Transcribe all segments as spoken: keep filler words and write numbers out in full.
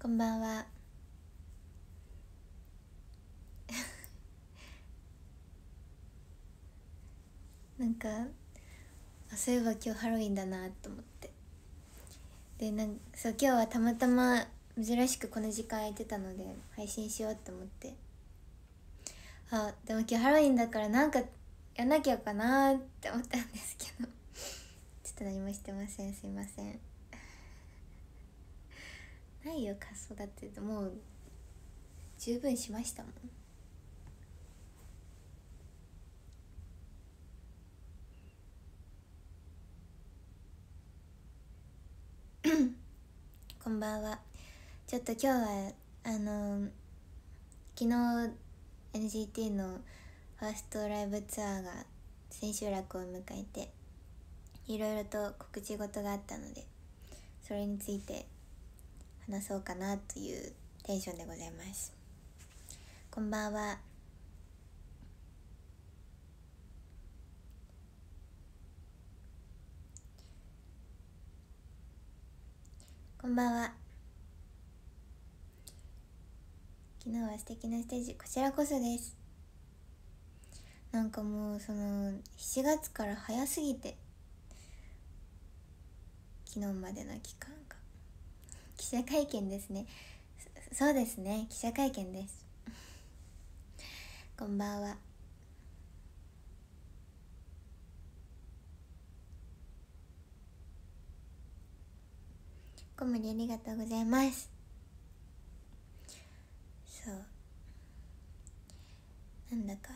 こんばんは。なんかあそういえば今日ハロウィンだなと思って、でなんそう今日はたまたま珍しくこの時間空いてたので配信しようと思って、あでも今日ハロウィンだからなんかやんなきゃかなって思ったんですけどちょっと何もしてません。すいません。ないよ仮装。だってもう十分しましたもん。こんばんは。ちょっと今日はあの昨日 エヌジーティー のファーストライブツアーが千秋楽を迎えて、いろいろと告知事があったのでそれについて話そうかなというテンションでございます。こんばんは。こんばんは。昨日は素敵なステージ、こちらこそです。なんかもうそのしちがつから早すぎて、昨日までの期間が記者会見ですね。そそうですね、記者会見ですこんばんは。ご無理ありがとうございます。そうなんだか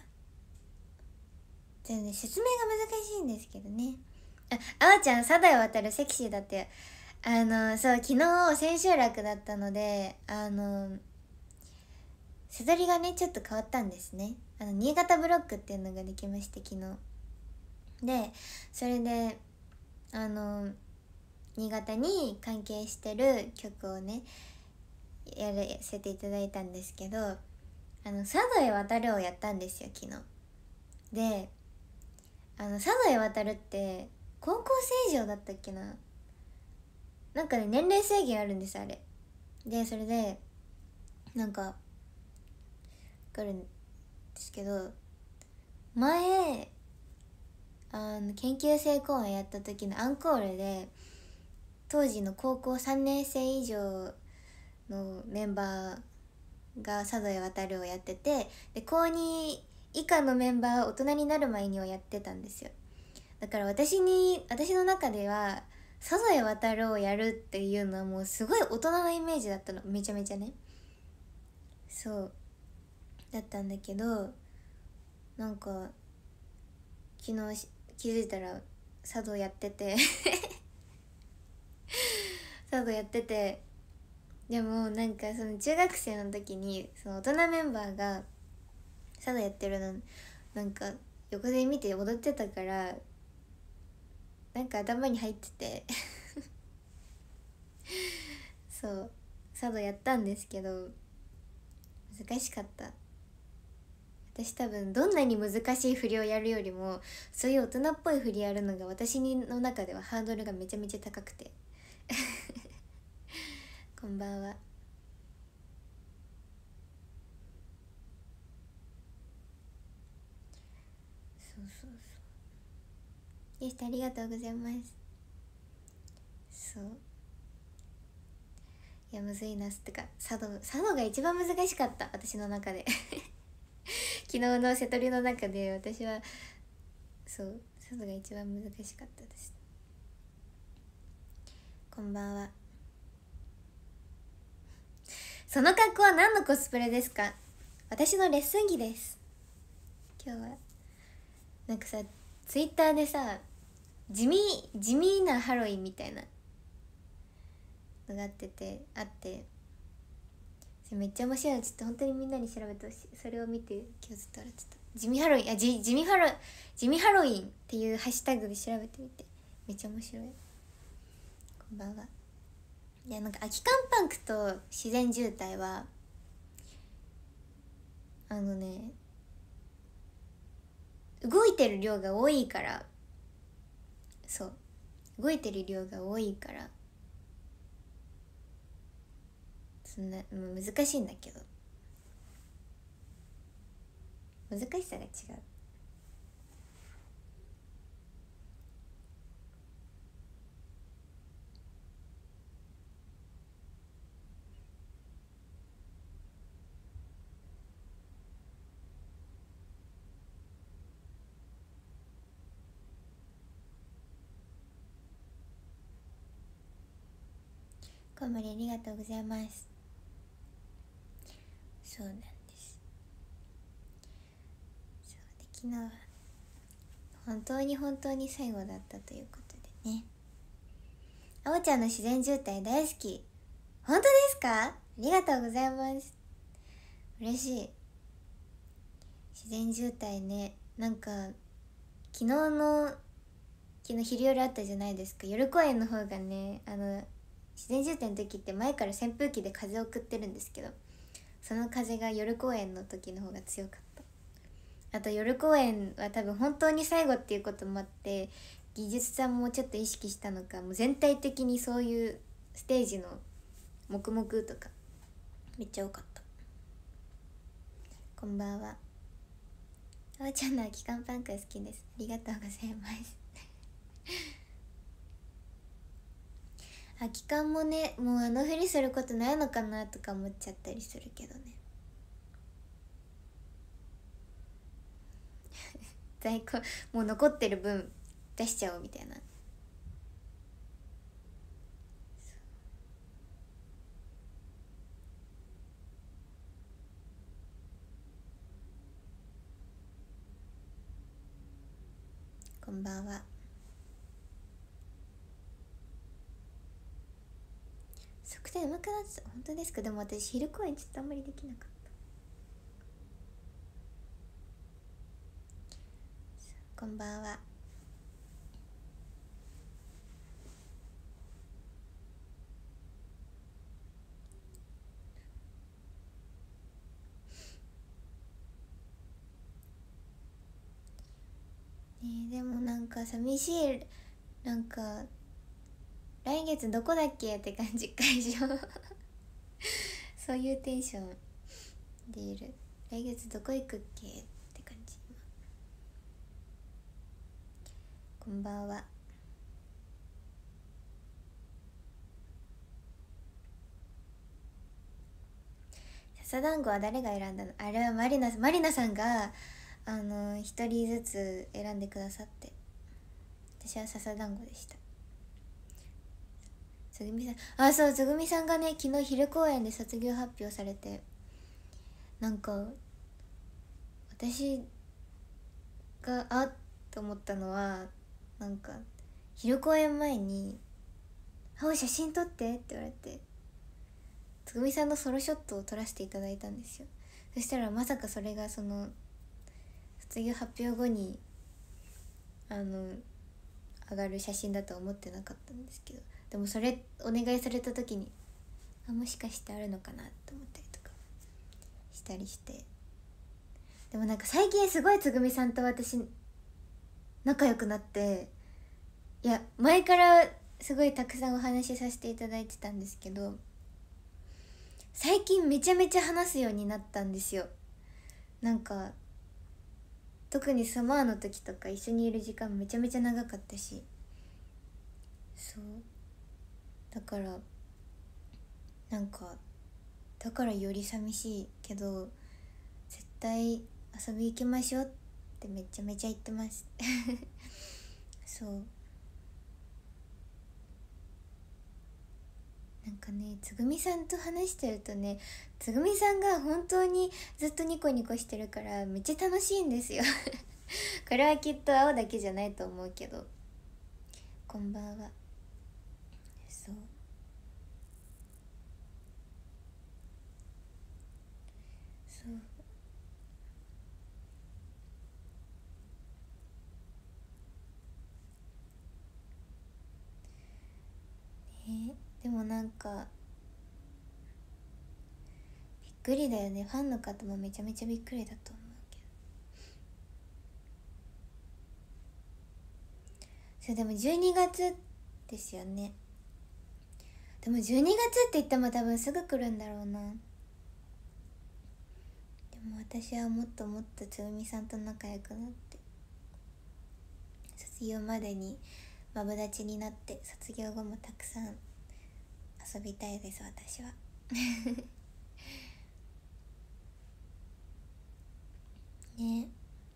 全然説明が難しいんですけどね。あ、あわちゃん佐渡へ渡るセクシーだって。あのそう昨日千秋楽だったので、あのせどりがねちょっと変わったんですね。あの新潟ブロックっていうのができまして、昨日で、それであの新潟に関係してる曲をねやらせていただいたんですけど、あの佐渡へ渡るをやったんですよ昨日で。あの佐渡へ渡るって高校生以上だったっけな、なんかね年齢制限あるんですあれで。それでなんか来るんですけど、前あの研究生公演やった時のアンコールで当時の高校さんねん生以上のメンバーが佐渡へ渡るをやってて、で高に以下のメンバーは大人になる前にはやってたんですよ。だから私に私の中では佐渡へ渡るをやるっていうのはもうすごい大人のイメージだったの、めちゃめちゃね。そうだったんだけど、なんか昨日気づいたら佐渡やってて佐渡やってて、でもなんかその中学生の時にその大人メンバーが佐渡やってるのなんか横で見て踊ってたから、なんか頭に入っててそう佐渡やったんですけど難しかった。私多分どんなに難しい振りをやるよりもそういう大人っぽい振りやるのが私の中ではハードルがめちゃめちゃ高くてこんばんは。そうそうそうでした。ありがとうございます。そういやむずいなってか、佐渡佐渡が一番難しかった私の中で昨日の瀬戸りの中で私はそう佐渡が一番難しかったです。こんばんは。その格好は何のコスプレですか？私のレッスン着です。今日はなんかさツイッターでさ地味地味なハロウィンみたいなのがあっててあってめっちゃ面白いの。ちょっと本当にみんなに調べてほしい。それを見て今日ずっと笑ってた。地味ハロウィン、あじ地味ハロ地味ハロウィンっていうハッシュタグで調べてみて、めっちゃ面白い。こんばんは。いやなんか空き缶パンクと自然渋滞はあのね動いてる量が多いから、そう動いてる量が多いからそんなもう難しいんだけど、難しさが違う。こんまりありがとうございます。そうなんです。そうで、昨日は本当に本当に最後だったということでね。あおちゃんの自然渋滞大好き。本当ですか？ありがとうございます。嬉しい。自然渋滞ね、なんか昨日の昨日昼夜あったじゃないですか。夜公演の方がね、あの自然渋滞の時って前から扇風機で風を送ってるんですけど、その風が夜公演の時の方が強かった。あと夜公演は多分本当に最後っていうこともあって、技術さんもちょっと意識したのか、もう全体的にそういうステージの黙々とかめっちゃ多かった。こんばんは。あおちゃんの空き缶パンク好きです。ありがとうございます空き缶もね、もうあのふりすることないのかなとか思っちゃったりするけどね在庫もう残ってる分出しちゃおうみたいな。こんばんは。測定うまくなってた。本当ですか？でも私昼公演ちょっとあんまりできなかった。こんばんは。ねえ、でもなんか寂しい。なんか来月どこだっけって感じ、会場そういうテンションでいる。来月どこ行くっけって感じ。こんばんは。笹団子は誰が選んだの？あれはマリナマリナさんがあの一人ずつ選んでくださって、私は笹団子でした。つぐみさん、あ、そう、つぐみさんがね昨日昼公演で卒業発表されて、なんか私があっと思ったのは、なんか昼公演前に「あお写真撮って」って言われて、つぐみさんのソロショットを撮らせていただいたんですよ。そしたらまさかそれがその卒業発表後にあの上がる写真だとは思ってなかったんですけど、でもそれお願いされた時に、あ、もしかしてあるのかなと思ったりとかしたりして。でもなんか最近すごいつぐみさんと私仲良くなって、いや前からすごいたくさんお話しさせていただいてたんですけど、最近めちゃめちゃ話すようになったんですよ。なんか特にサマーの時とか一緒にいる時間めちゃめちゃ長かったし、そうだからなんかだからより寂しいけど、絶対遊び行きましょうってめちゃめちゃ言ってますそうなんかね、つぐみさんと話してるとね、つぐみさんが本当にずっとニコニコしてるからめっちゃ楽しいんですよこれはきっと青だけじゃないと思うけど。こんばんは。そうそうね。でもなんかびっくりだよね。ファンの方もめちゃめちゃびっくりだと思うけど。それでもじゅうにがつですよね。 でもじゅうにがつって言っても多分すぐ来るんだろうな。でも私はもっともっとつぐみさんと仲良くなって、卒業までにマブダチになって、卒業後もたくさん遊びたいです私は。ね。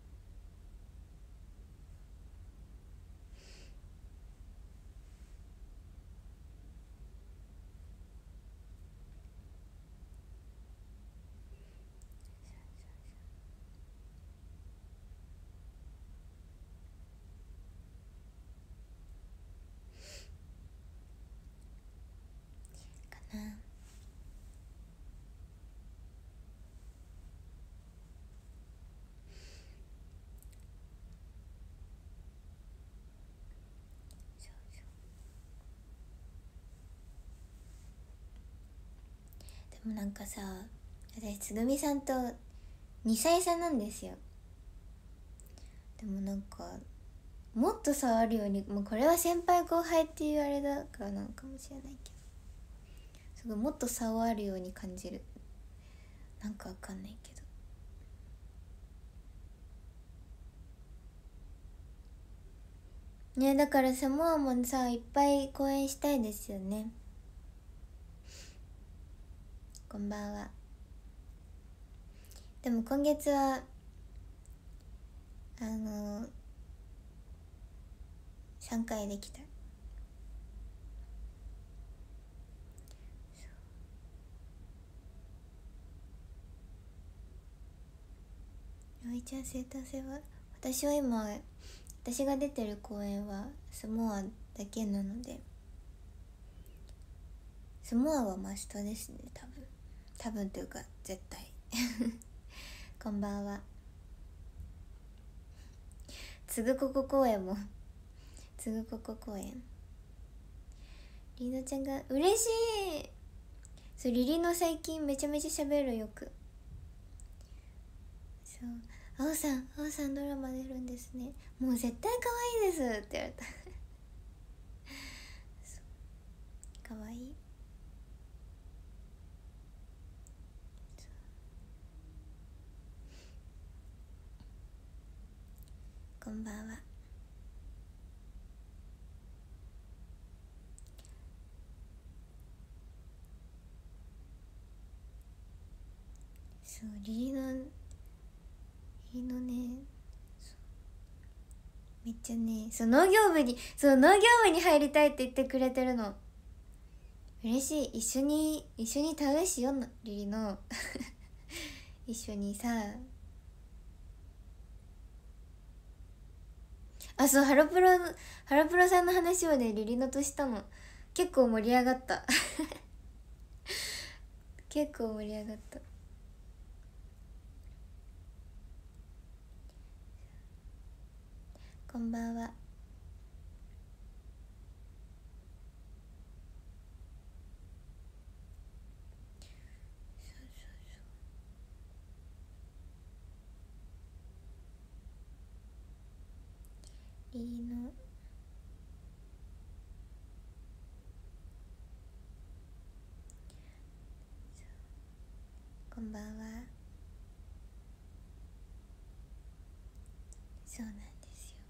かな。でもなんかさ、私つぐみさんとにさい差なんですよ。でもなんかもっと差あるように、もうこれは先輩後輩っていうあれだからなんかもしれないけど、すごいもっと差はあるように感じる。なんかわかんないけどね。だからサモアもさ、いっぱい公演したいですよね。こんばんは。でも今月はあのさんかいできた。葵ちゃん生誕戦は、私は今私が出てる公演はサモアだけなので、サモアはマストですね。多分多分というか絶対。こんばんは。つぐここ公演もつぐここ公演、りのちゃんが嬉しい。そう、リリの最近めちゃめちゃ喋るよく。そう、あおさんあおさんドラマ出るんですね、もう絶対可愛いですって言われた。可愛い。こんばんは。そう、リリのリリのね、めっちゃね、そう農業部にそう農業部に入りたいって言ってくれてるの。嬉しい。一緒に一緒に田植えしような、リリの。一緒にさ。あ、そう、ハロプロハロプロさんの話をねリリのとしたの。結構盛り上がった。結構盛り上がった。こんばんは。リリのこんばんは。そうなんですよ。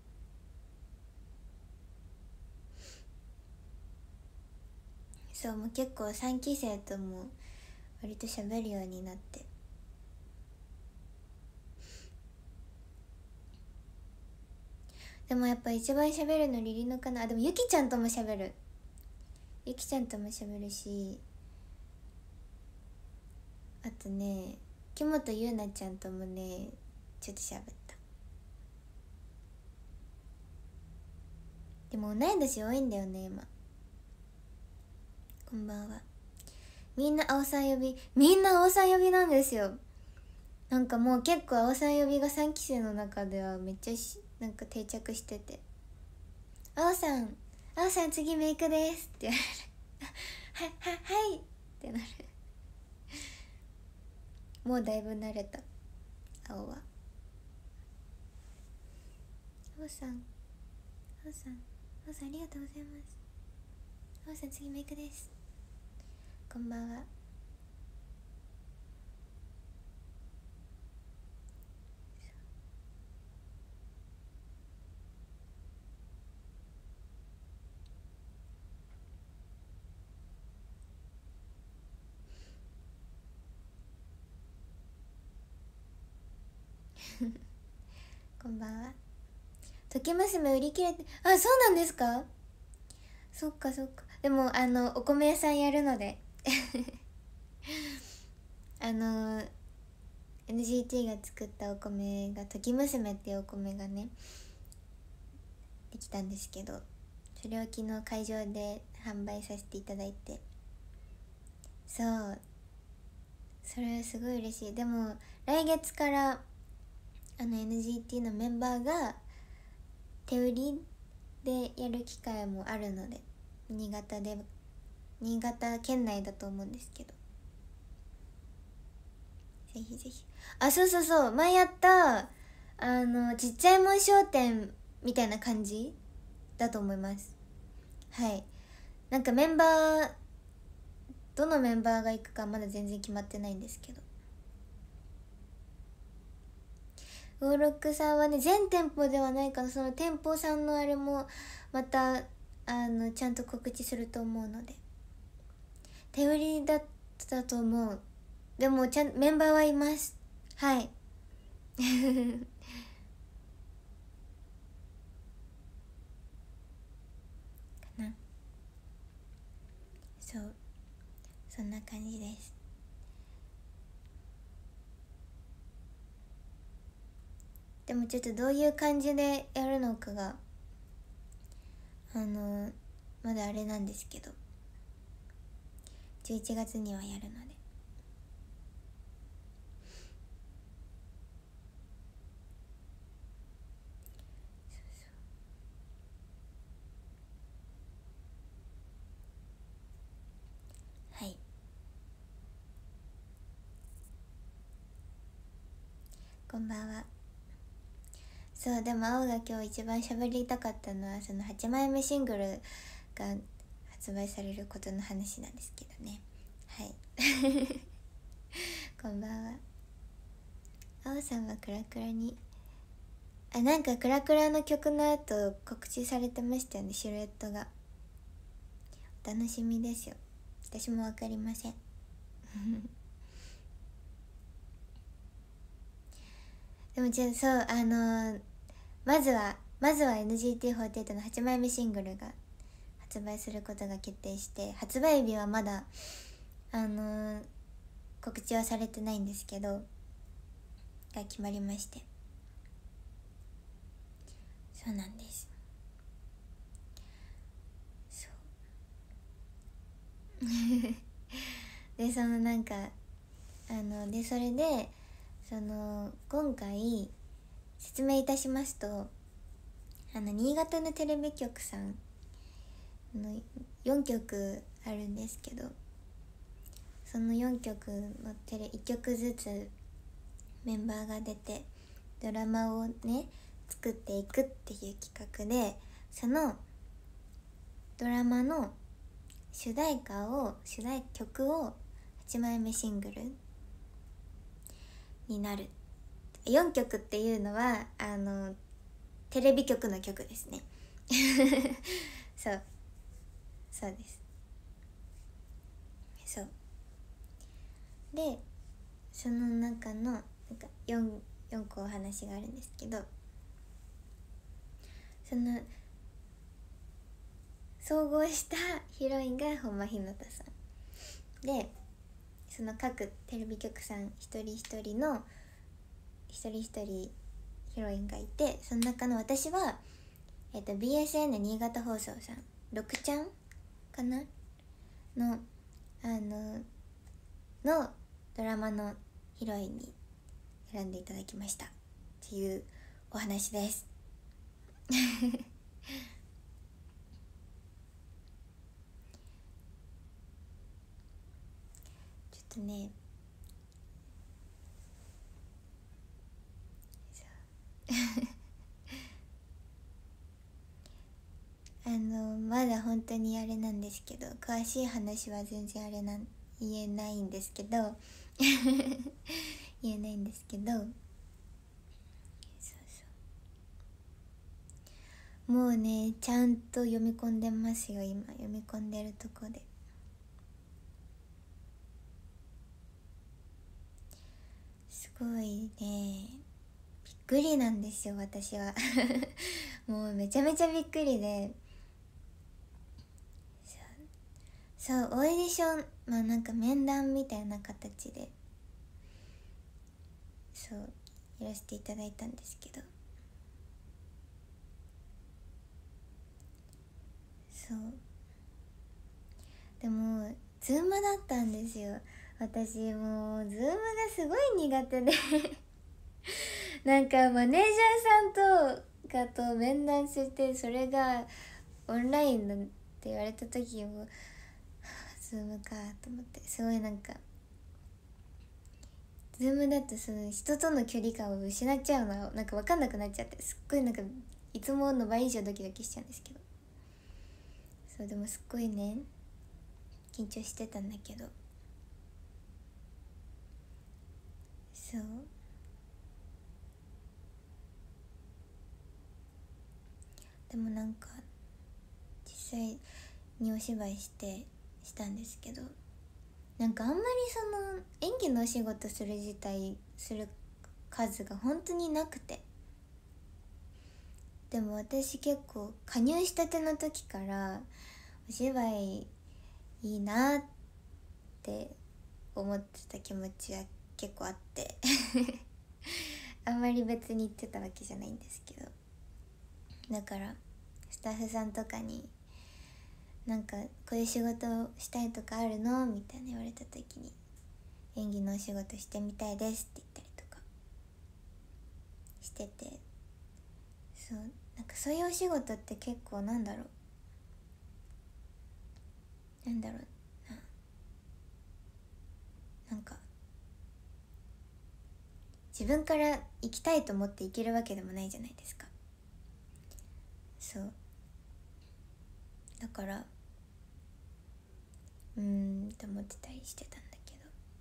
そう、もう結構さんき生とも割と喋るようになって。でもやっぱ一番喋るのリリのかな。あ、でもゆきちゃんとも喋る。ゆきちゃんとも喋るし、あとね木本ゆうなちゃんともねちょっと喋った。でも同い年多いんだよね今。こんばんは。みんな青さん呼び、みんな青さん呼びなんですよ。なんかもう結構青さん呼びがさんき生の中ではめっちゃしなんか定着してて、青さん青さん次メイクですって言われる。はははいってなる。もうだいぶ慣れた青は。青さん青さん青さんありがとうございます。 あおさん次メイクです。こんばんは。こんばんは。時娘売り切れて、あ、そうなんですか。そっかそっか。でもあのお米屋さんやるのであの エヌジーティー が作ったお米が時娘っていうお米がねできたんですけど、それを昨日会場で販売させていただいて、そうそれすごい嬉しい。でも来月からあの エヌジーティー のメンバーが手売りでやる機会もあるので、新潟で新潟県内だと思うんですけど、ぜひぜひ。あ、そうそうそう、前やったあのちっちゃいもん商店みたいな感じだと思います。はい。なんかメンバーどのメンバーが行くかまだ全然決まってないんですけど、ウーロックさんはね全店舗ではないかな。その店舗さんのあれもまたあのちゃんと告知すると思うので、手売りだったと思う。でもちゃんメンバーはいます。はいかな。そう、そんな感じです。でもちょっとどういう感じでやるのかがあのまだあれなんですけど、じゅういちがつにはやるので。はい、こんばんは。そうでも青が今日一番喋りたかったのはそのはちまいめシングルが発売されることの話なんですけどね。はいこんばんは。青さんはクラクラにあ、なんかクラクラの曲の後告知されてましたよね、シルエットが。お楽しみですよ。私も分かりませんでもじゃあそうあのー、まずはまずは エヌジーティーフォーティーエイト のはちまいめシングルが発売することが決定して、発売日はまだあのー、告知はされてないんですけどが決まりまして、そうなんです。そうでそのなんかあのでそれでその今回説明いたしますと、あの新潟のテレビ局さんのよんきょくあるんですけど、そのよんきょくのテレいっきょくずつメンバーが出てドラマをね作っていくっていう企画で、そのドラマの主題歌を主題曲をはちまいめシングルになる。よんきょくっていうのはあのテレビ局の曲ですねそうそうです。そうでその中のなんか 4, 4個お話があるんですけど、その総合したヒロインが本間ひなたさんで、その各テレビ局さん一人一人の一人一人ヒロインがいて、その中の私は、えー、と ビーエスエヌ 新潟放送さんろくちゃんかなのあののドラマのヒロインに選んでいただきましたっていうお話ですちょっとねあのまだ本当にあれなんですけど、詳しい話は全然あれなん言えないんですけど言えないんですけど、そうそう、もうねちゃんと読み込んでますよ。今読み込んでるとこで、すごいね、びっくりなんですよ私はもうめちゃめちゃびっくりで、そう、オーディション、まあなんか面談みたいな形でそうやらせていただいたんですけど、そうでもズームだったんですよ。私もうズームがすごい苦手でなんかマネージャーさんとかと面談して、それがオンラインだって言われた時もズームかと思って、すごいなんかズームだとその人との距離感を失っちゃうのなんか分かんなくなっちゃって、すっごいなんかいつもの倍以上ドキドキしちゃうんですけど、そうでもすっごいね緊張してたんだけど、そうでもなんか実際にお芝居してしたんですけど、なんかあんまりその演技のお仕事する自体する数が本当になくて、でも私結構加入したての時からお芝居いいなって思ってた気持ちは結構あってあんまり別に言ってたわけじゃないんですけど、だからスタッフさんとかになんかこういう仕事をしたいとかあるのみたいな言われた時に、演技のお仕事してみたいですって言ったりとかしてて、そうなんかそういうお仕事って結構なんだろうなんだろうななんか自分から行きたいと思って行けるわけでもないじゃないですか。そうだからうーんって思ってたりしてたんだけど、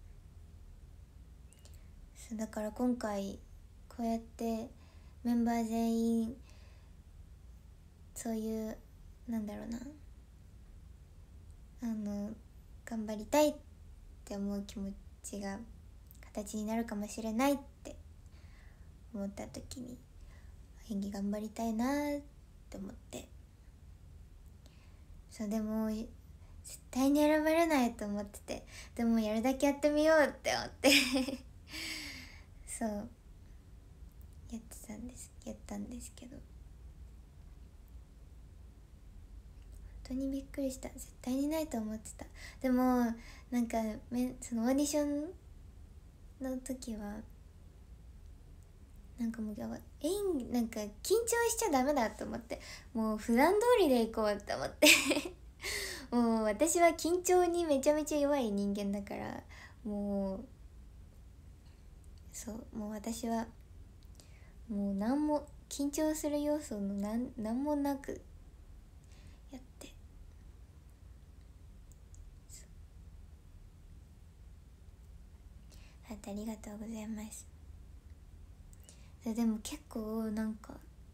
そうだから今回こうやってメンバー全員そういうなんだろうなあの頑張りたいって思う気持ちが形になるかもしれないって思った時に、演技頑張りたいなって思って、そうでも絶対に選ばれないと思ってて、でもやるだけやってみようって思ってそうやってたんですやったんですけど、本当にびっくりした。絶対にないと思ってた。でもなんかめそのオーディションの時はなんかもう演技なんか緊張しちゃダメだと思って、もう普段通りで行こうって思ってもう私は緊張にめちゃめちゃ弱い人間だから、もうそうもう私はもう何も緊張する要素のなん何もなくやって、ありがとうございます。でも結構なんか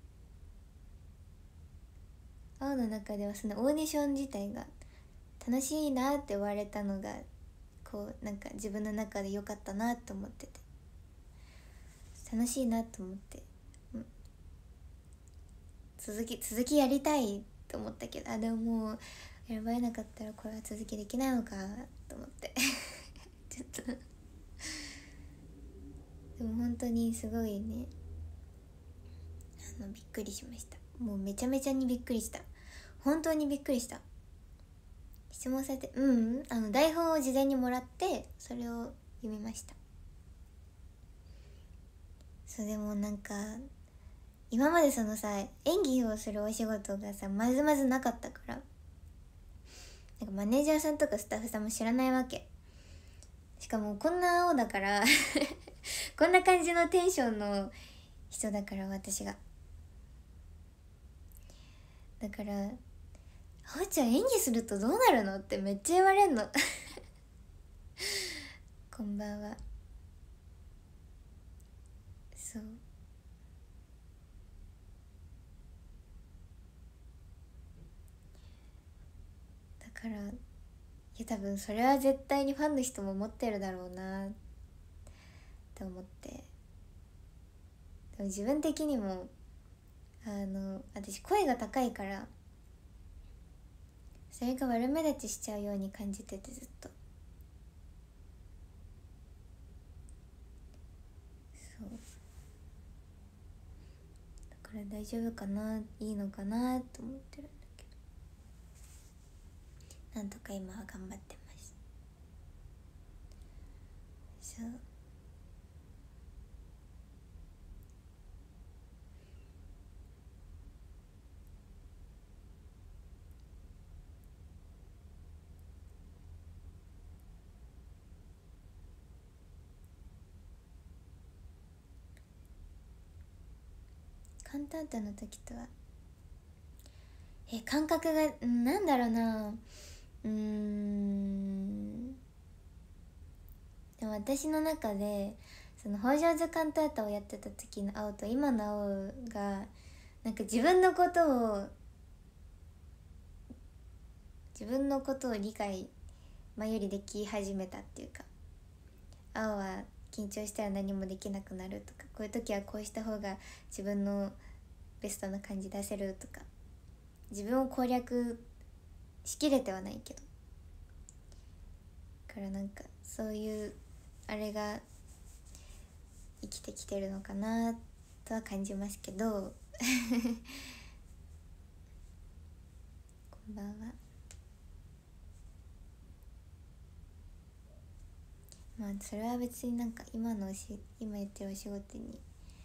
青の中ではそのオーディション自体が楽しいなって言われたのがこうなんか自分の中で良かったなと思ってて、楽しいなと思って、うん、続き続きやりたいと思ったけど、あでももう選ばれなかったらこれは続きできないのかと思ってちょっとでも本当にすごいね、あのびっくりしました。もうめちゃめちゃにびっくりした。本当にびっくりした。質問されてうん、うん、あの台本を事前にもらってそれを読みました。そうでもなんか今までそのさ演技をするお仕事がさまずまずなかったから、なんかマネージャーさんとかスタッフさんも知らないわけ。しかもこんな青だからこんな感じのテンションの人だから私が、だからあおちゃん演技するとどうなるのってめっちゃ言われんのこんばんは。そうだから、いや多分それは絶対にファンの人も思ってるだろうなって思って、でも自分的にもあの私声が高いからそれが悪目立ちしちゃうように感じてて、ずっとそうだから大丈夫かな、いいのかなと思ってるんだけど、なんとか今は頑張ってます。そうカンタータの時とはえ感覚がんなんだろうな、うーんでも私の中でその北条図カンタータをやってた時の青と今の青がなんか自分のことを自分のことを理解前よりでき始めたっていうか、青は緊張したら何もできなくなるとか、こういう時はこうした方が自分のベストな感じ出せるとか、自分を攻略しきれてはないけど、だからなんかそういうあれが生きてきてるのかなとは感じますけどこんばんは。まあそれは別になんか今のおし今やってるお仕事に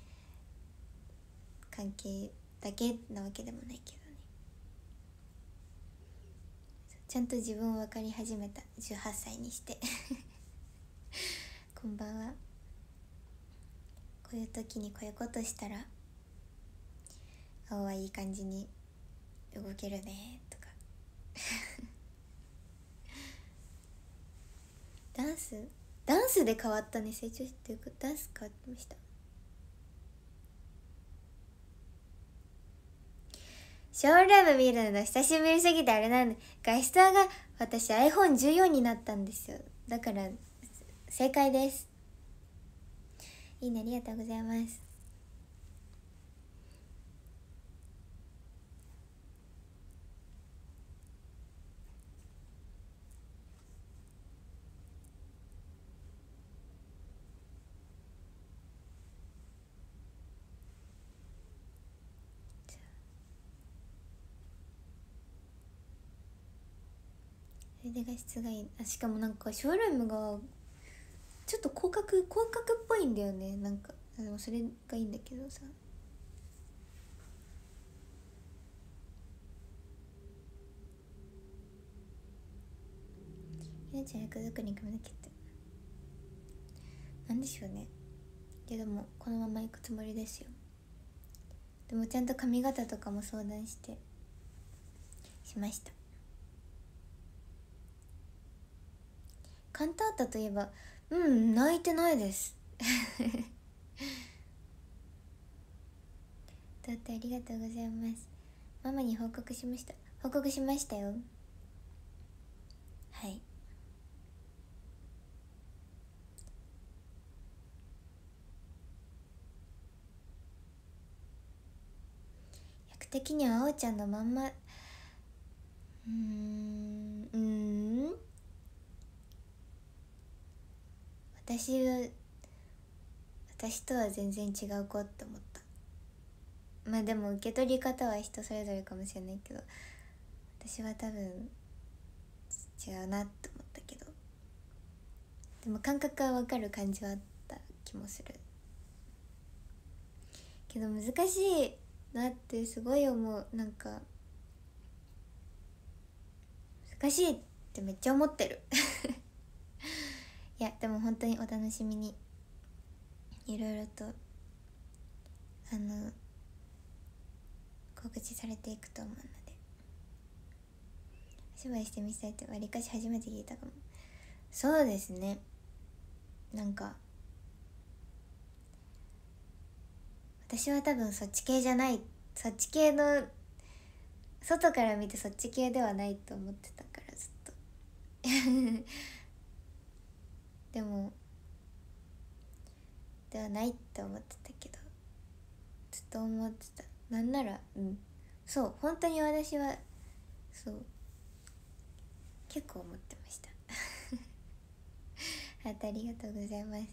関係だけなわけでもないけどね、ちゃんと自分を分かり始めたじゅうはっさいにしてこんばんは。こういう時にこういうことしたら青はいい感じに動けるねとかダンスダンスで変わったね、成長してるか、ダンス変わってました。ショールーム見るの久しぶりすぎてあれなんで、画質が私 アイフォンじゅうよん になったんですよ。だから正解です。いいね、ありがとうございます。それで画質がいい。あ、しかもなんかショールームがちょっと広角広角っぽいんだよね、なんか。でもそれがいいんだけどさ、ひなちゃん役作りに組むだけってなんでしょうね。いやでもこのまま行くつもりですよ。でもちゃんと髪型とかも相談してしました。カンタータといえばうん泣いてないですだってありがとうございます。ママに報告しました。報告しましたよ。はい、役的にはあおちゃんのまんま。うーんうーん私は私とは全然違う子って思った。まあでも受け取り方は人それぞれかもしれないけど、私は多分違うなって思ったけど、でも感覚は分かる感じはあった気もするけど、難しいなってすごい思う。なんか難しいってめっちゃ思ってるいやでも本当にお楽しみに。いろいろとあの告知されていくと思うので、 芝居してみたいってわりかし初めて聞いたかも。そうですね、なんか私は多分そっち系じゃない、そっち系の外から見てそっち系ではないと思ってたからずっとでもではないって思ってたけど、ずっと思ってた。なんならうんそう本当に私はそう結構思ってましたハートありがとうございます。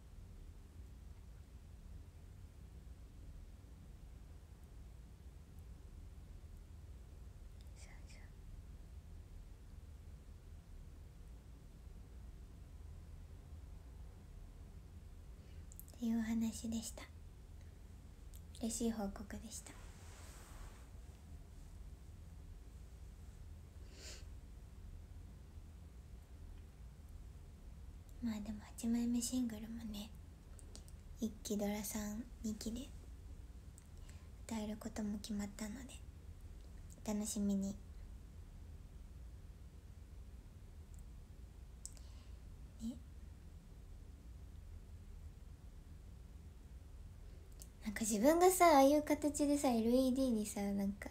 っていうお話でした。嬉しい報告でした。まあでもはちまいめシングルもね、いっきドラさんにきで歌えることも決まったのでお楽しみに。ね、なんか自分がさああいう形でさ エルイーディー にさなんか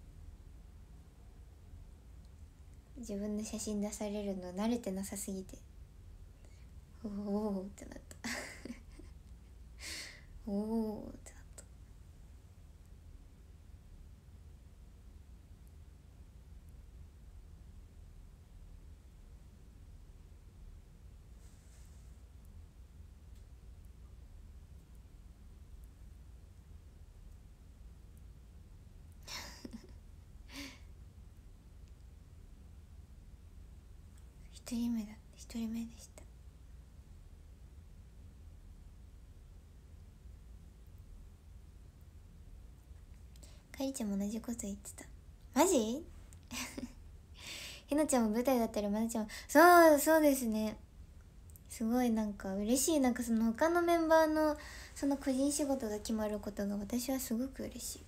自分の写真出されるの慣れてなさすぎて、おおってなったおおってなった。一人目だ一人目でした。かりちゃんも同じこと言ってた。マジひなちゃんも舞台だったりまなちゃんもそうそうですね。すごいなんか嬉しい。なんかその他のメンバーのその個人仕事が決まることが私はすごく嬉しい。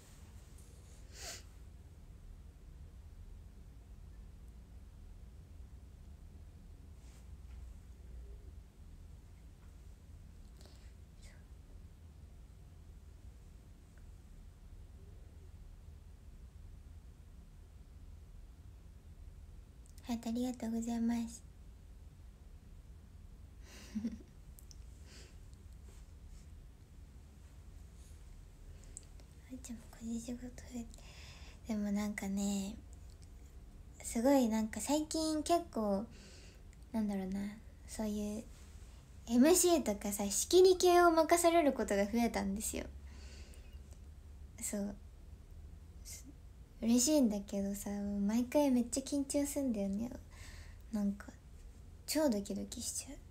はい、ありがとうございますあいちゃんも個人仕事増えて、でもなんかねすごいなんか最近結構なんだろうな、そういう エムシー とかさ仕切り系を任されることが増えたんですよ。そう嬉しいんだけどさ、毎回めっちゃ緊張すんだよね。なんか超ドキドキしちゃうめっ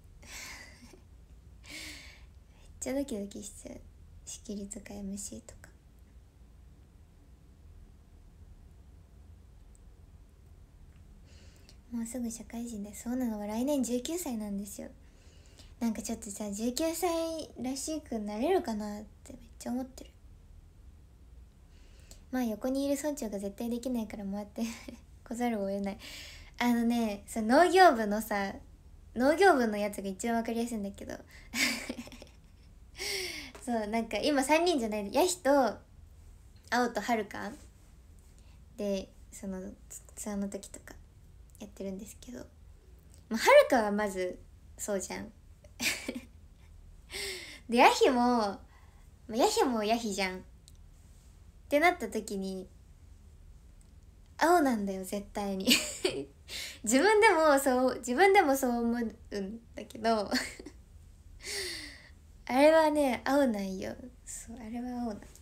ちゃドキドキしちゃう。仕切りとか エムシー とかもうすぐ社会人で、そうなのは来年じゅうきゅうさいなんですよ。なんかちょっとさじゅうきゅうさいらしくなれるかなってめっちゃ思ってる。まあ横にいる村長が絶対できないから回って来ざるを得ない。あのね、その農業部のさ農業部のやつが一番わかりやすいんだけどそうなんか今さんにんじゃないでヤヒと青とはるかでそのツアーの時とかやってるんですけど、まあ、はるかはまずそうじゃんでヤヒもヤヒもヤヒじゃんってなった時に青なんだよ絶対に自分でもそう自分でもそう思うんだけどあれはね青なんよ。そうあれは青なんよ。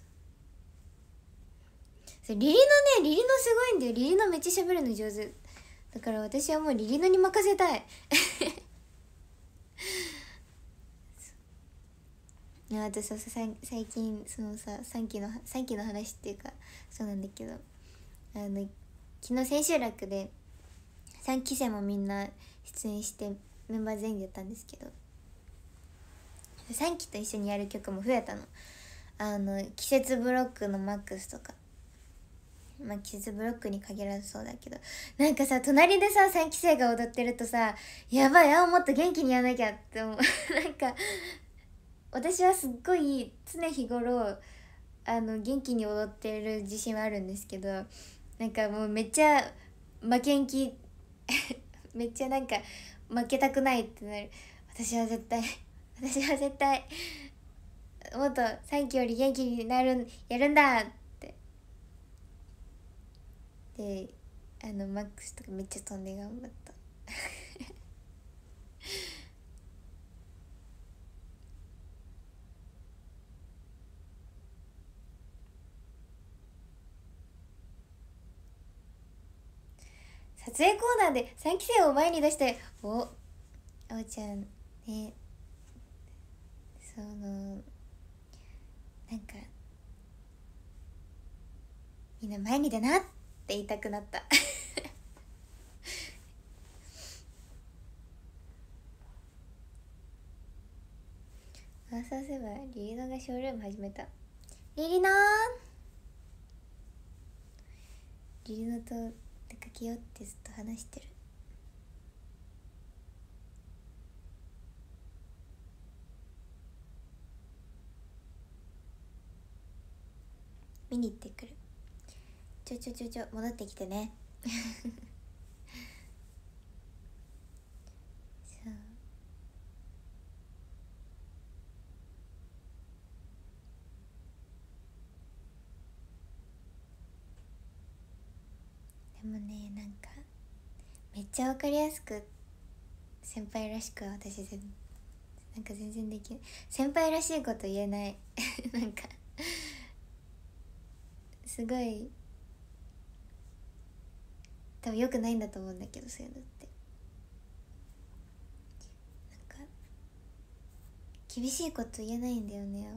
そうリリノねリリノすごいんだよ。リリノめっちゃ喋るの上手だから私はもうリリノに任せたいいやあとさ最近そのささんきのさんきの話っていうかそうなんだけど、あの昨日千秋楽でさんき生もみんな出演してメンバー全員でやったんですけど、さんきと一緒にやる曲も増えたの。あの季節ブロックのマックスとかまあ季節ブロックに限らずそうだけど、なんかさ隣でささんき生が踊ってるとさ、やばい、あもっと元気にやらなきゃって思うなんか私はすっごい常日頃あの元気に踊ってる自信はあるんですけど、なんかもうめっちゃ負けん気めっちゃなんか負けたくないってなる。私は絶対私は絶対もっとさんきより元気になるやるんだってで、あのマックスとかめっちゃ飛んで頑張った撮影コーナーでさんき生を前に出して、おあおちゃんね、そのなんかみんな前に出なって言いたくなったあ、そうすればリリノがショールーム始めた。リリノーリリノと出かけようってずっと話してる。見に行ってくる。ちょちょちょちょ戻ってきてねそうでもね、なんかめっちゃ分かりやすく先輩らしくは私全なんか全然できない。先輩らしいこと言えないなんかすごい多分良くないんだと思うんだけど、そういうのってなんか厳しいこと言えないんだよね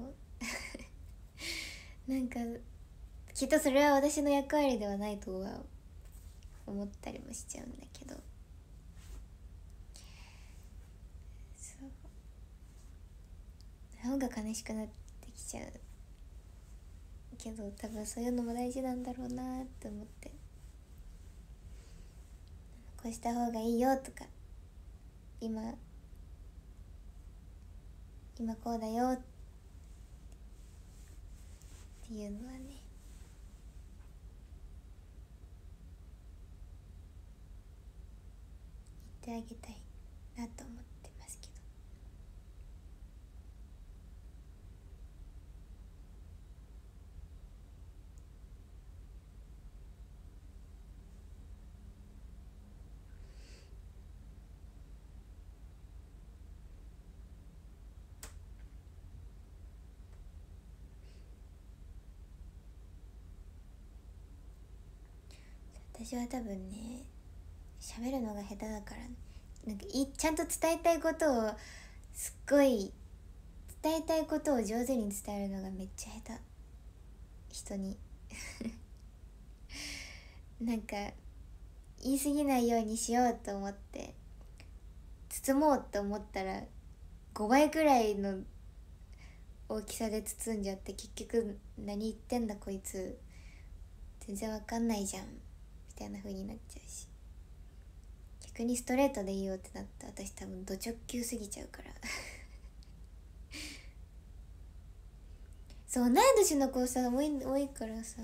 なんかきっとそれは私の役割ではないとは思ったりもしちゃうんだけど、そうの方が悲しくなってきちゃうけど、多分そういうのも大事なんだろうなって思って、こうした方がいいよとか、今今こうだよっていうのはね言ってあげたいなと思ってますけど。私は多分ね喋るのが下手だから、なんかいちゃんと伝えたいことをすっごい伝えたいことを上手に伝えるのがめっちゃ下手、人になんか言い過ぎないようにしようと思って包もうと思ったらごばいくらいの大きさで包んじゃって、結局何言ってんだこいつ全然わかんないじゃんみたいな風になっちゃうし、逆にストレートでいいよってなったら私多分ド直球すぎちゃうからそう、同い年の子さ多い多いからさ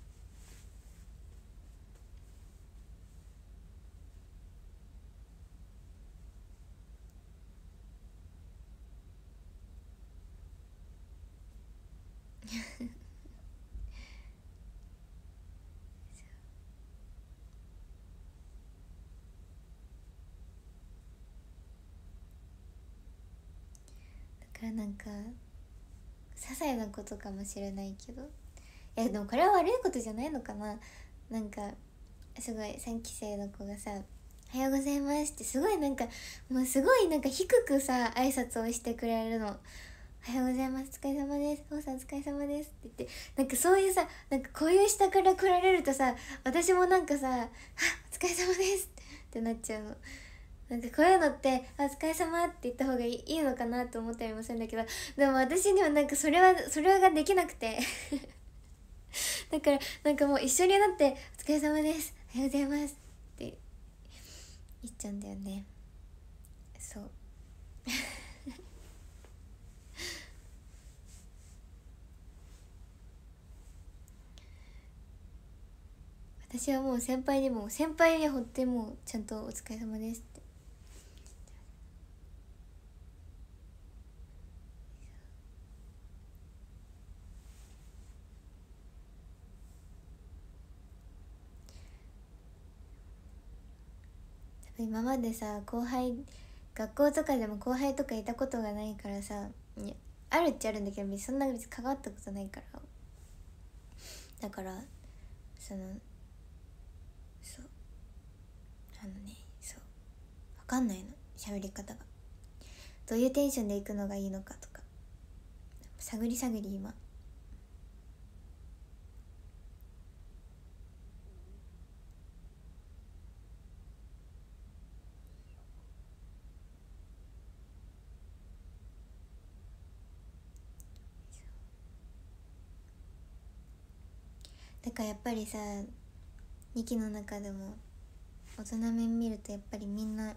だからなんか些細なことかもしれないけど、いやでもこれは悪いことじゃないのかな。なんかすごいさんき生の子がさ「おはようございます」ってすごいなんかもうすごいなんか低くさ挨拶をしてくれるの。おはようございます、お疲れ様です、おさんお疲れ様ですって言って、なんかそういうさ、なんかこういう下から来られるとさ、私もなんかさ「あお疲れ様です」ってなっちゃうの。なんかこういうのって「あお疲れ様」って言った方がいいいいのかなと思ったりもするんだけど、でも私にはなんかそれはそれができなくてだからなんかもう一緒になって「お疲れ様です、おはようございます」って言っちゃうんだよね。そう私はもう先輩にも先輩にはほってもうちゃんと「お疲れ様です」って今までさ後輩学校とかでも後輩とかいたことがないからさ、あるっちゃあるんだけどそんな別に関わったことないから、だからそのそうあのねそう分かんないの喋り方がどういうテンションで行くのがいいのかとか探り探り今。だからやっぱりさにきの中でも大人面見るとやっぱりみんな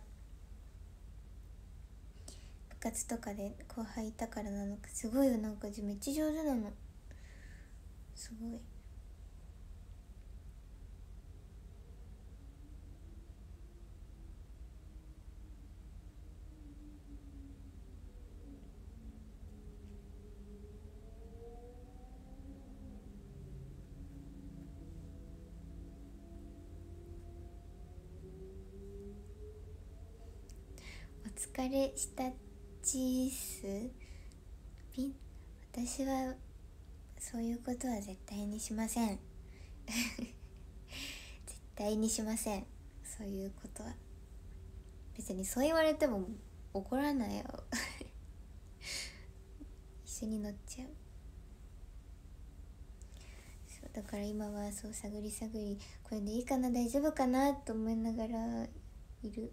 部活とかで後輩いたからなのかすごいよ、なんかめっちゃ上手なのすごい。お疲れしたチースピン私はそういうことは絶対にしません絶対にしませんそういうことは。別にそう言われても怒らないよ一緒に乗っちゃう。そうだから今はそう探り探りこれでいいかな大丈夫かなと思いながらいる。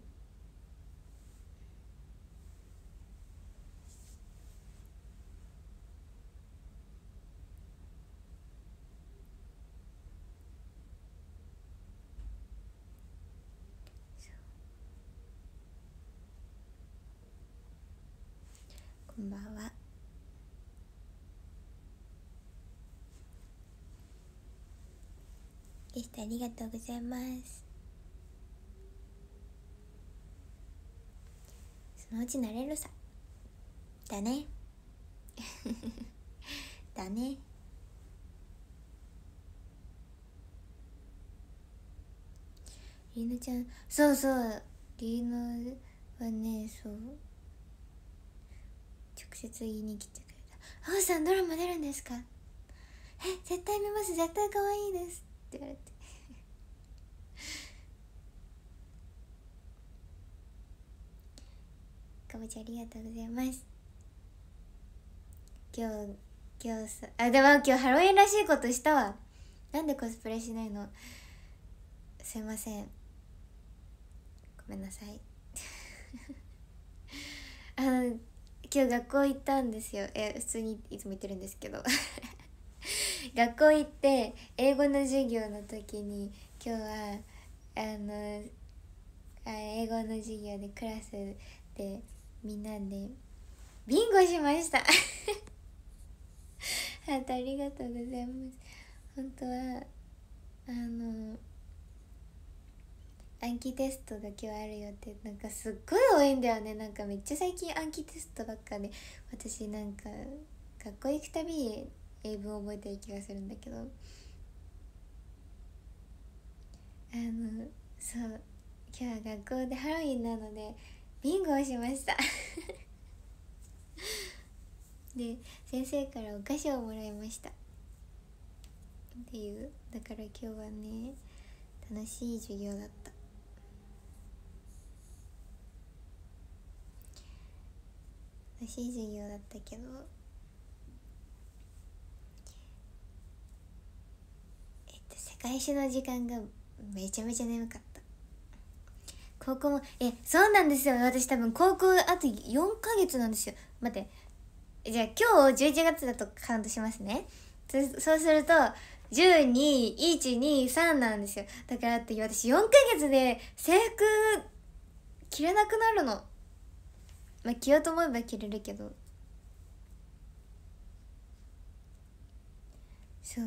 こんばんは。ゲストありがとうございます。そのうち慣れるさ。だねだね。りーなちゃんそうそうりーなはねそう直接言いに来てくれた。あおさんドラマ出るんですか？え絶対見ます絶対可愛いですって言われてかぼちゃありがとうございます。今日今日さあでも今日ハロウィンらしいことしたわ。なんでコスプレしないの？すいませんごめんなさいあの今日学校行ったんですよ。え普通にいつも行ってるんですけど学校行って英語の授業の時に今日はあのあ英語の授業でクラスでみんなでビンゴしましたハートありがとうございます。本当はあの暗記テストが今日あるよってなんかすっごい多いんだよね。なんかめっちゃ最近暗記テストばっかで私なんか学校行くたびに英文覚えてる気がするんだけどあのそう今日は学校でハロウィンなのでビンゴをしましたで先生からお菓子をもらいましたっていう。だから今日はね楽しい授業だった。楽しい授業だったけどえっと世界史の時間がめちゃめちゃ眠かった。高校もえそうなんですよ。私多分高校あとよんかげつなんですよ。待ってじゃあ今日じゅういちがつだとカウントしますね。そそうするとじゅうに、いち、に、さんなんですよ。だからって私よんかげつで制服着れなくなるの。まあ着ようと思えば着れるけど、そう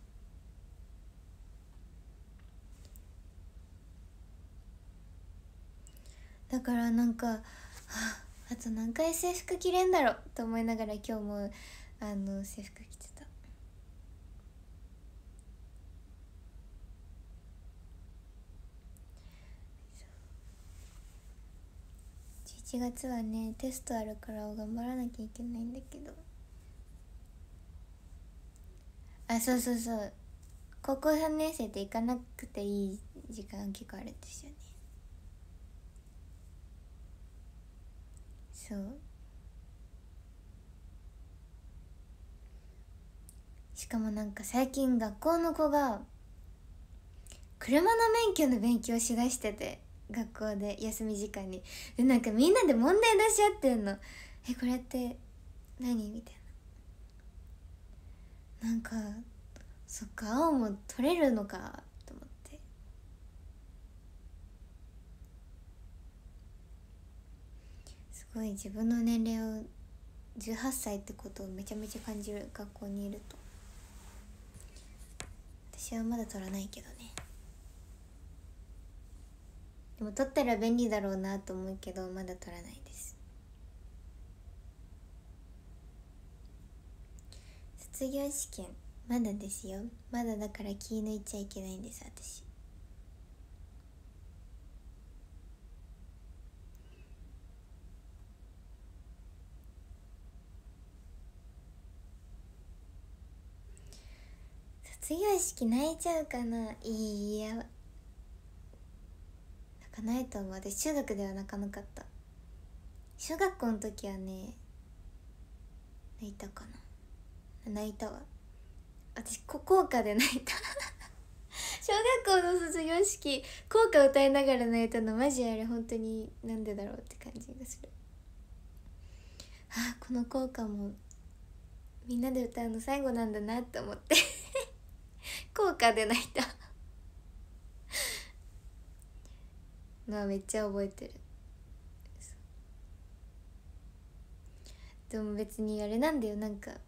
だからなんか、はあ、あと何回制服着れんだろうと思いながら今日もあの制服着てた。じゅういちがつはねテストあるから頑張らなきゃいけないんだけど、あそうそうそう、高校さんねん生って行かなくていい時間結構あるんですよね。そうしかもなんか最近学校の子が車の免許の勉強しだしてて、学校で休み時間にでなんかみんなで問題出し合ってんの。えこれって何みたいな、なんかそっか青も取れるのかと思って、すごい自分の年齢をじゅうはっさいってことをめちゃめちゃ感じる、学校にいると。私はまだ取らないけどね。でも取ったら便利だろうなと思うけどまだ取らないです。卒業試験まだですよ。まだだから気抜いちゃいけないんです私。卒業式泣いちゃうかな。いや泣かないと思う。私中学では泣かなかった。小学校の時はね泣いたかな。泣いたわ私。校歌で泣いた小学校の卒業式校歌歌いながら泣いたのマジあれ本当になんでだろうって感じがする。あこの校歌もみんなで歌うの最後なんだなって思って校歌で泣いたのはめっちゃ覚えてる。でも別にあれなんだよ、なんか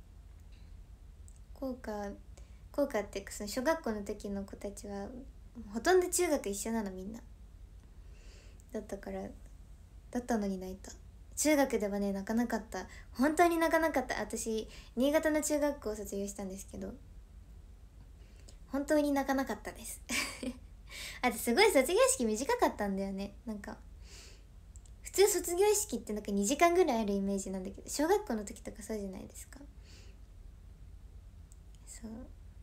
校歌校歌ってその小学校の時の子たちはほとんど中学一緒なのみんな。だったからだったのに泣いた。中学ではね泣かなかった、本当に泣かなかった。私新潟の中学校を卒業したんですけど本当に泣かなかったですあとすごい卒業式短かったんだよね。なんか普通卒業式ってなんかにじかんぐらいあるイメージなんだけど小学校の時とかそうじゃないですか。そう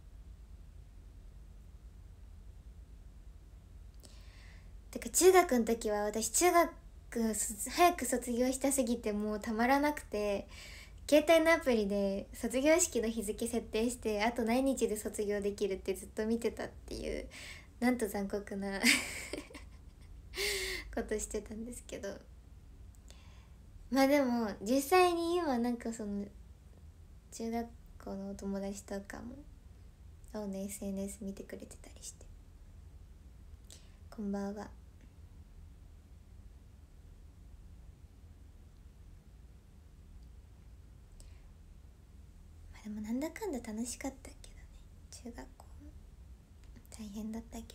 てか中学の時は私中学早く卒業したすぎてもうたまらなくて携帯のアプリで卒業式の日付設定してあと何日で卒業できるってずっと見てたっていう、なんと残酷なことしてたんですけど、まあでも実際に今なんかその中学校のお友達とかも青の エスエヌエス 見てくれてたりして、こんばんは。でもなんだかんだ楽しかったけどね、中学校も大変だったけ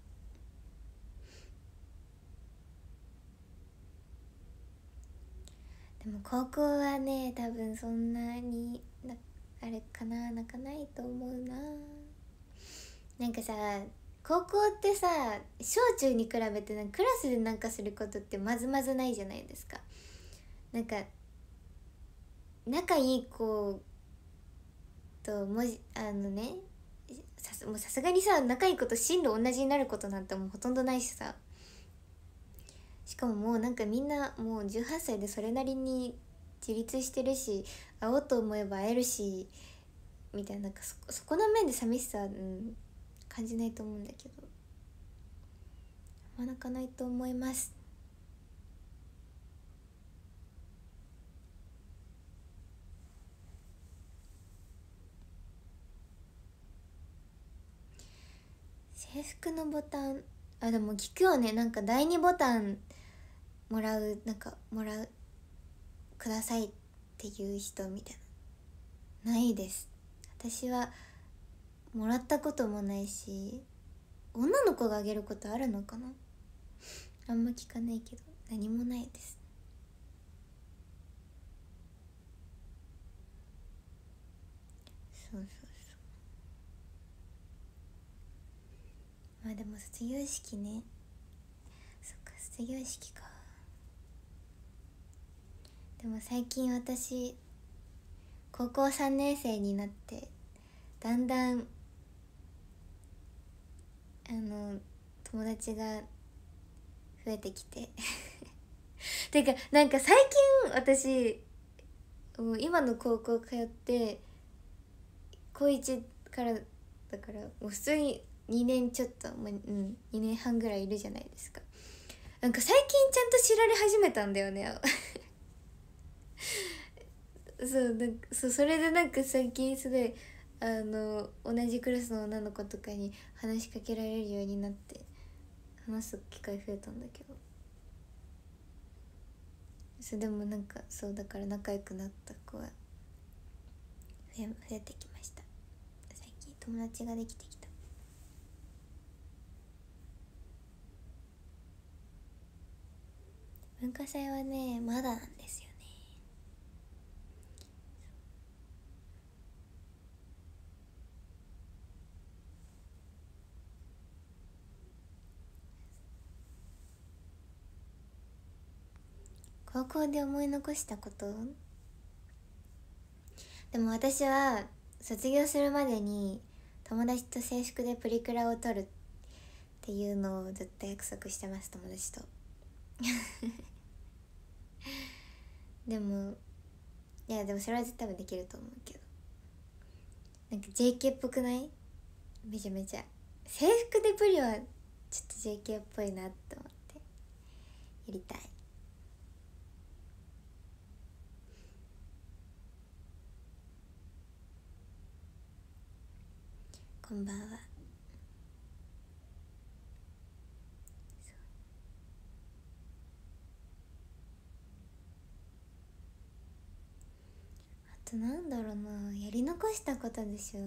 ど、でも高校はね多分そんなになあれかな、泣かないと思うな。なんかさ高校ってさ小中に比べてなんかクラスでなんかすることってまずまずないじゃないですか。なんか仲いい子ともじあのねさすもうさすがにさ仲いい子と進路同じになることなんてもうほとんどないしさ、しかももうなんかみんなもうじゅうはっさいでそれなりに自立してるし会おうと思えば会えるしみたいな、なんか そ, そこの面で寂しさ、うん、感じないと思うんだけど、あんま泣かないと思います。 制服のボタン、あでも聞くよね、なんか第二ボタンもらう、なんかもらうくださいっていう人みたいな、ないです。私はもらったこともないし、女の子があげることあるのかな、あんま聞かないけど何もないです。そうそうそう。まあでも卒業式ね、そっか卒業式か。でも最近私高校さんねん生になってだんだんあの友達が増えてきててかなんか最近私もう今の高校通って高いちからだからもう普通ににねんちょっと、まあ、うんにねんはんぐらいいるじゃないですか。なんか最近ちゃんと知られ始めたんだよねそうなんかそう、それでなんか最近すごいあの同じクラスの女の子とかに話しかけられるようになって話す機会増えたんだけど、そうでもなんかそうだから仲良くなった子は増え、増えてきました。最近友達ができてきた。文化祭はねまだなんですよね。高校で思い残したこと、でも私は卒業するまでに友達と制服でプリクラを撮るっていうのをずっと約束してます、友達とでもいやでもそれは絶対できると思うけど、なんか ジェーケー っぽくない？めちゃめちゃ制服でプリはちょっと ジェーケー っぽいなって思ってやりたい。こんばんは。あとなんだろうな、やり残したことでしょ。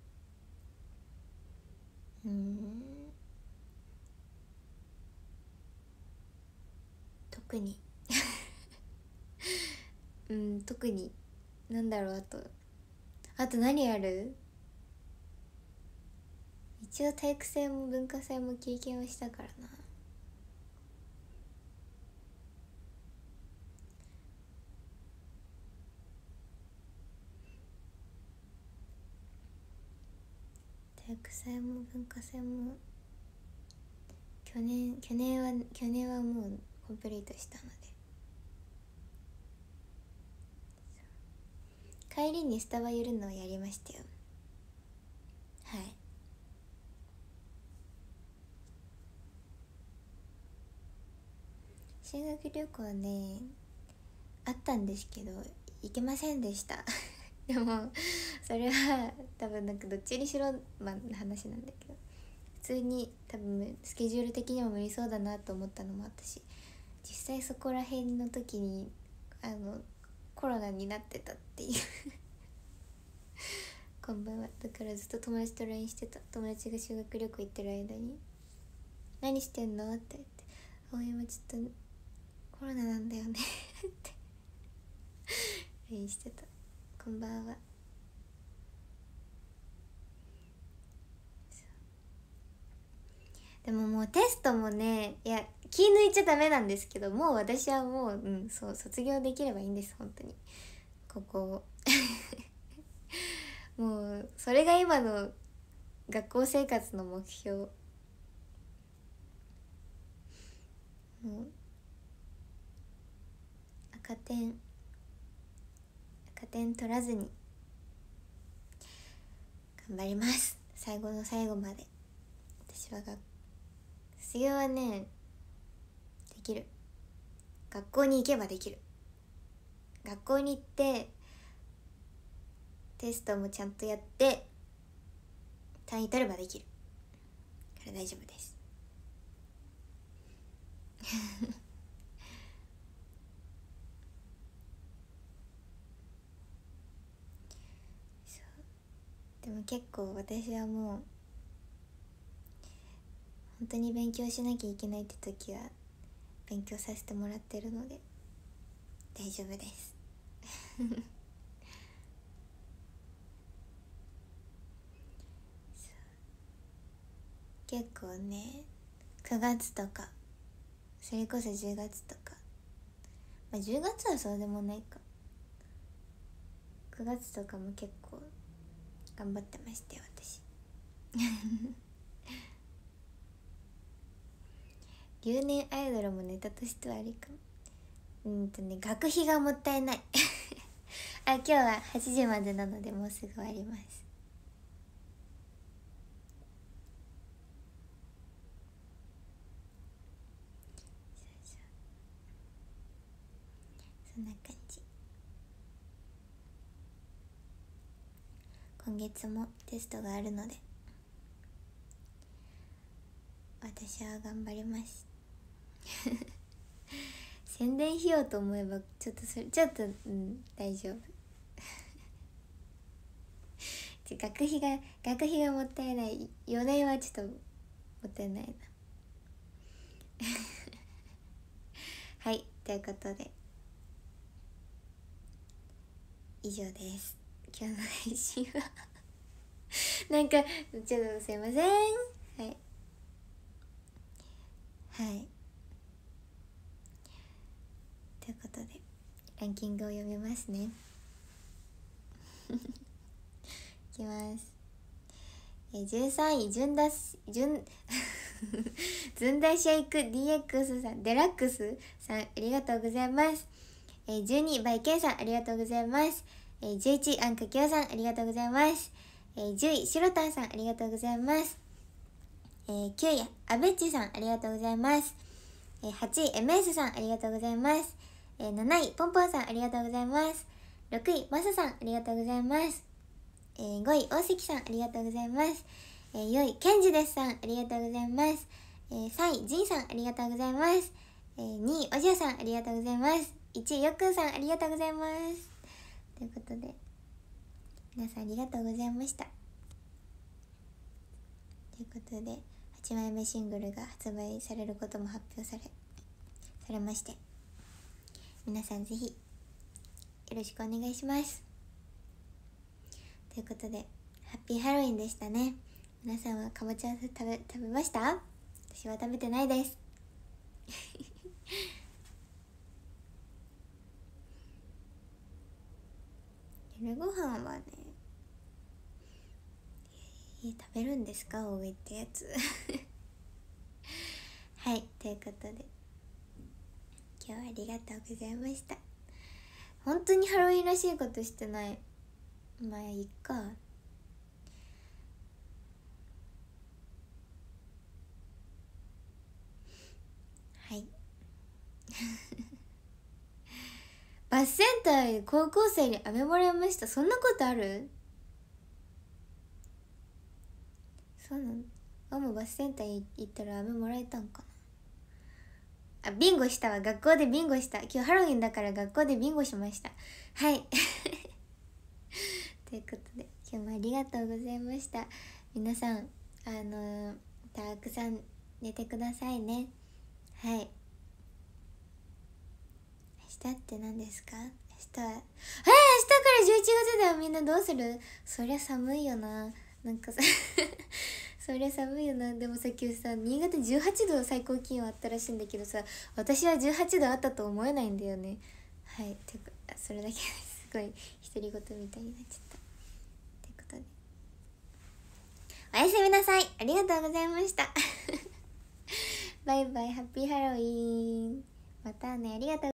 うん特にうん特になんだろう、あとあと何やる。一応体育祭も文化祭も経験をしたからな。体育祭も文化祭も去年去年は去年はもうコンプリートしたので、帰りにスタバ寄るのをやりましたよ。はい。修学旅行ねあったんですけど行けませんでしたでもそれは多分なんかどっちにしろまあ話なんだけど、普通に多分スケジュール的にも無理そうだなと思ったのもあったし、実際そこら辺の時にあのコロナになってたっていうこんばんは。だからずっと友達と ライン してた。友達が修学旅行行ってる間に何してんのって言って、あ今ちょっとコロナなんだよねって ライン してた。こんばんは。でももうテストもね、いや気抜いちゃダメなんですけど、もう私はもううんそう卒業できればいいんです、本当にここもうそれが今の学校生活の目標。もう赤点赤点取らずに頑張ります、最後の最後まで。私はが卒業はねできる。学校に行けばできる。学校に行ってテストもちゃんとやって単位取ればできる。 から大丈夫ですそうでも結構私はもう本当に勉強しなきゃいけないって時は勉強させてもらってるので大丈夫です結構ねくがつとかそれこそじゅうがつとか、まあ、じゅうがつはそうでもないか、くがつとかも結構頑張ってましたよ私留年アイドルもネタとしてはありかも。うんとね学費がもったいないあ、今日ははちじまでなのでもうすぐ終わります。そんな感じ。今月もテストがあるので私は頑張ります宣伝しようと思えばちょっとそれちょっとうん大丈夫学費が学費がもったいない。よねんはちょっともったいないなはいということで以上です。今日の配信はなんかちょっとすいません。はいはいということでランキングを読みますねいきます。えじゅうさんい、純だし純ずんだシェイク ディーエックス さん、デラックスさんありがとうございます。えじゅうにい、バイケンさんありがとうございます。えじゅういちい、アンカキヨさんありがとうございます。えじゅうい、シロタンさんありがとうございます。えー、きゅうい、アベッチさんありがとうございます。えー、はちい、エムエス さんありがとうございます。えー、なない、ポンポンさんありがとうございます。ろくい、マサさんありがとうございます。えー、ごい、大関さんありがとうございます。えー、よんい、ケンジですさんありがとうございます。えー、さんい、ジンさんありがとうございます。えー、にい、おじゃさんありがとうございます。いちい、よっくんさんありがとうございます。ということで皆さんありがとうございました。ということではちまいめシングルが発売されることも発表されされまして、皆さんぜひよろしくお願いします。ということでハッピーハロウィンでしたね。皆さんはかぼちゃ食べ食べました？私は食べてないです夜ご飯はね、えー、食べるんですか大食いってやつはいということで今日はありがとうございました。本当にハロウィンらしいことしてない。まあいっか。はいバスセンターで高校生に飴もらいました。そんなことある？そうなの？あ、もうバスセンター行ったら飴もらえたんかな。あ、ビンゴしたわ。学校でビンゴした。今日ハロウィンだから学校でビンゴしました。はいということで今日もありがとうございました。皆さんあのー、たくさん寝てくださいね。はい。明日って何ですか？明日はえー、明日からじゅういちがつだよ。みんなどうする？そりゃ寒いよな。なんかさそりゃ寒いよな。でもさっきさ新潟じゅうはちど最高気温あったらしいんだけどさ、私はじゅうはちどあったと思えないんだよね。はいてかそれだけですごい独り言みたいになっちゃったってことでおやすみなさい。ありがとうございましたバイバイ。ハッピーハロウィーン。またね。ありがとう。